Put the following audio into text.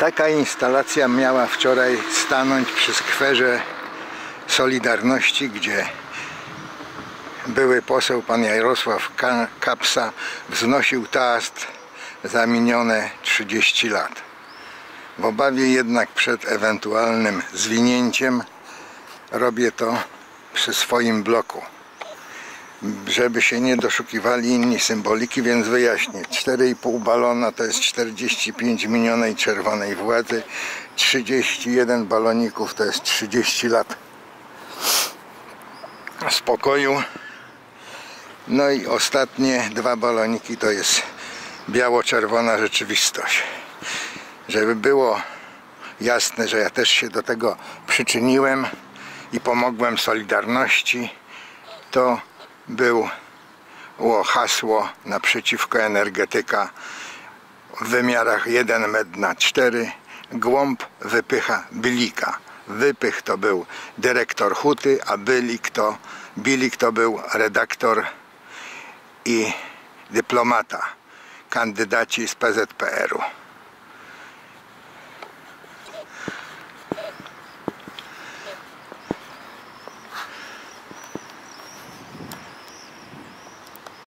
Taka instalacja miała wczoraj stanąć przy skwerze Solidarności, gdzie były poseł pan Jarosław Kapsa wznosił toast za minione 30 lat. W obawie jednak przed ewentualnym zwinięciem robię to przy swoim bloku, żeby się nie doszukiwali inni symboliki, więc wyjaśnię. 4,5 balona to jest 45 minionej czerwonej władzy, 31 baloników to jest 30 lat spokoju. No i ostatnie 2 baloniki to jest biało-czerwona rzeczywistość. Żeby było jasne, że ja też się do tego przyczyniłem i pomogłem Solidarności, to było hasło naprzeciwko energetyka w wymiarach 1 metr na 4. Głąb wypycha bylika. Wypych to był dyrektor huty, a bilik to był redaktor i dyplomata, kandydaci z PZPR-u.